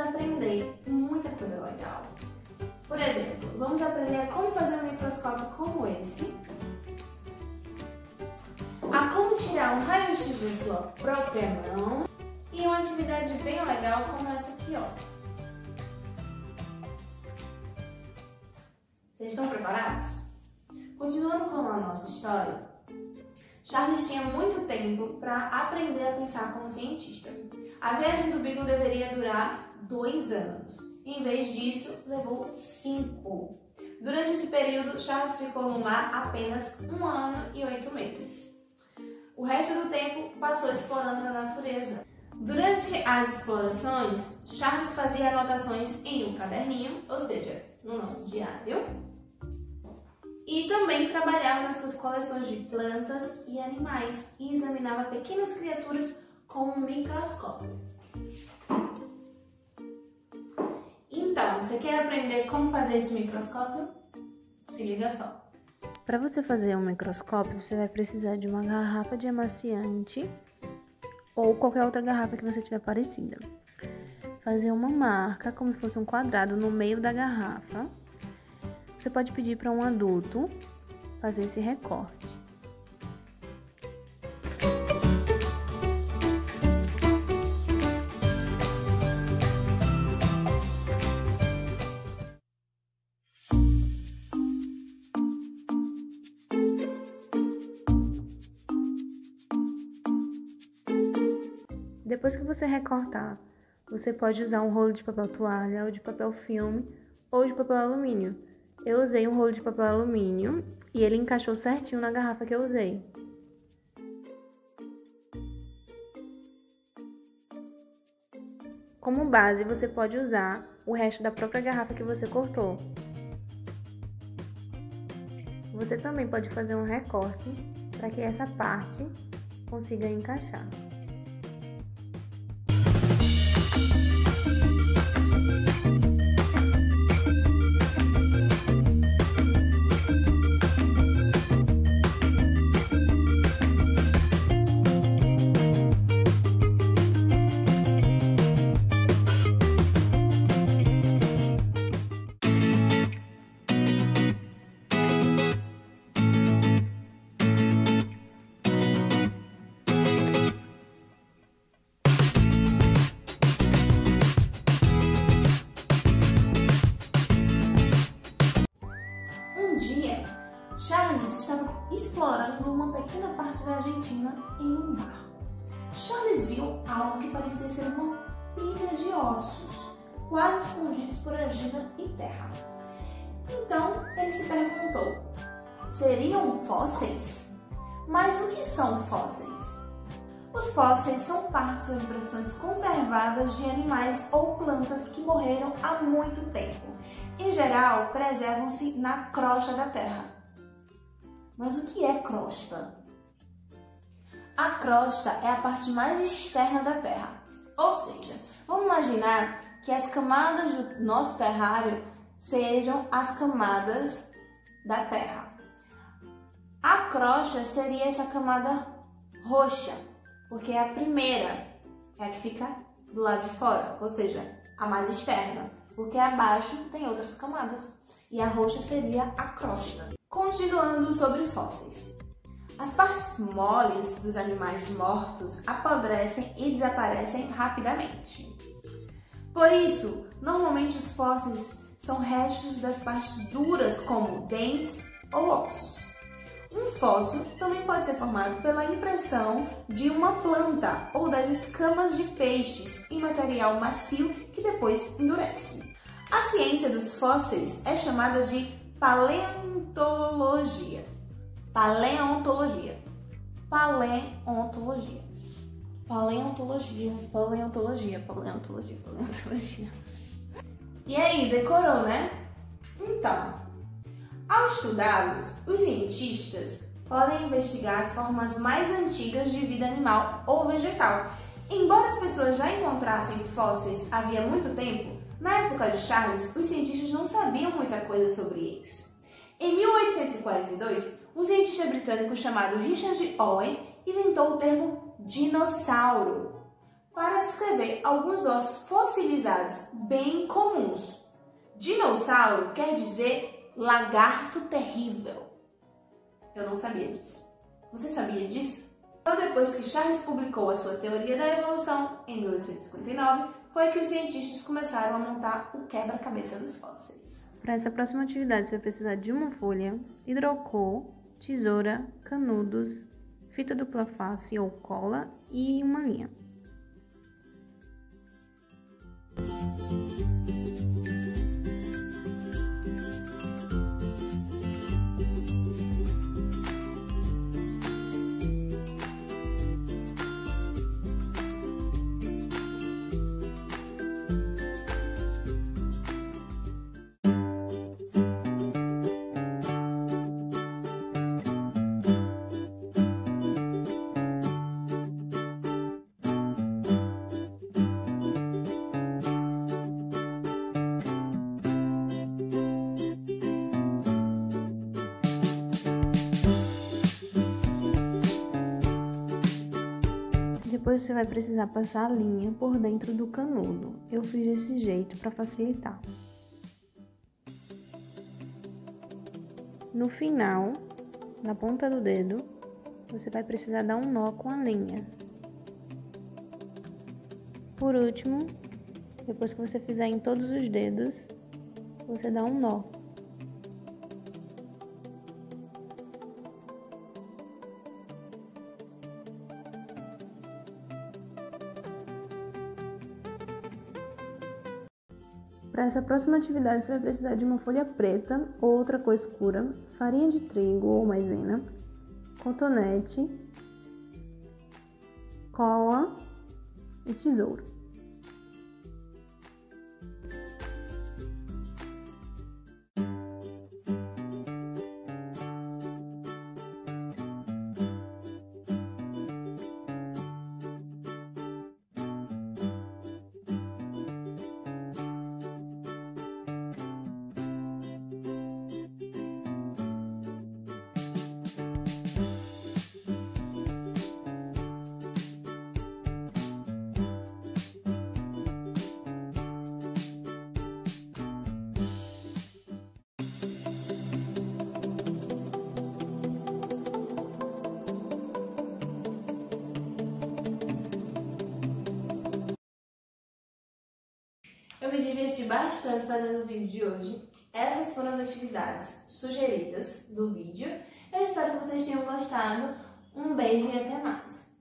aprender muita coisa legal. Por exemplo, vamos aprender como fazer um microscópio como esse, a como tirar um raio-x de sua própria mão e uma atividade bem legal como essa aqui, ó. Vocês estão preparados? Continuando com a nossa história, Charles tinha muito tempo para aprender a pensar como cientista. A viagem do Beagle deveria durar 2 anos. Em vez disso, levou 5. Durante esse período, Charles ficou no mar apenas 1 ano e 8 meses. O resto do tempo passou explorando a natureza. Durante as explorações, Charles fazia anotações em um caderninho, ou seja, no nosso diário, e também trabalhava nas suas coleções de plantas e animais e examinava pequenas criaturas com um microscópio. Então, você quer aprender como fazer esse microscópio? Se liga só. Para você fazer um microscópio, você vai precisar de uma garrafa de amaciante ou qualquer outra garrafa que você tiver parecida. Fazer uma marca, como se fosse um quadrado, no meio da garrafa. Você pode pedir para um adulto fazer esse recorte. Depois que você recortar, você pode usar um rolo de papel toalha, ou de papel filme, ou de papel alumínio. Eu usei um rolo de papel alumínio e ele encaixou certinho na garrafa que eu usei. Como base, você pode usar o resto da própria garrafa que você cortou. Você também pode fazer um recorte para que essa parte consiga encaixar. Charles estava explorando uma pequena parte da Argentina em um barco. Charles viu algo que parecia ser uma pilha de ossos, quase escondidos por argila e terra. Então ele se perguntou: seriam fósseis? Mas o que são fósseis? Os fósseis são partes ou impressões conservadas de animais ou plantas que morreram há muito tempo. Em geral, preservam-se na crosta da terra. Mas o que é crosta? A crosta é a parte mais externa da Terra. Ou seja, vamos imaginar que as camadas do nosso terrário sejam as camadas da Terra. A crosta seria essa camada roxa, porque é a primeira, é a que fica do lado de fora, ou seja, a mais externa, porque abaixo tem outras camadas, e a roxa seria a crosta. Continuando sobre fósseis. As partes moles dos animais mortos apodrecem e desaparecem rapidamente. Por isso, normalmente os fósseis são restos das partes duras, como dentes ou ossos. Um fóssil também pode ser formado pela impressão de uma planta ou das escamas de peixes em material macio que depois endurece. A ciência dos fósseis é chamada de paleontologia. Paleontologia. Paleontologia. Paleontologia. Paleontologia. Paleontologia. Paleontologia. E aí, decorou, né? Então, ao estudá-los, os cientistas podem investigar as formas mais antigas de vida animal ou vegetal. Embora as pessoas já encontrassem fósseis havia muito tempo, na época de Charles, os cientistas não sabiam muita coisa sobre eles. Em 1842, um cientista britânico chamado Richard Owen inventou o termo dinossauro para descrever alguns ossos fossilizados bem comuns. Dinossauro quer dizer lagarto terrível. Eu não sabia disso. Você sabia disso? Só depois que Charles publicou a sua teoria da evolução, em 1859, foi que os cientistas começaram a montar o quebra-cabeça dos fósseis. Para essa próxima atividade, você vai precisar de uma folha, hidrocor, tesoura, canudos, fita dupla face ou cola e uma linha. Depois você vai precisar passar a linha por dentro do canudo. Eu fiz desse jeito para facilitar. No final, na ponta do dedo, você vai precisar dar um nó com a linha. Por último, depois que você fizer em todos os dedos, você dá um nó. Para essa próxima atividade, você vai precisar de uma folha preta ou outra cor escura, farinha de trigo ou maisena, cotonete, cola e tesoura. Eu me diverti bastante fazendo o vídeo de hoje. Essas foram as atividades sugeridas do vídeo. Eu espero que vocês tenham gostado. Um beijo e até mais!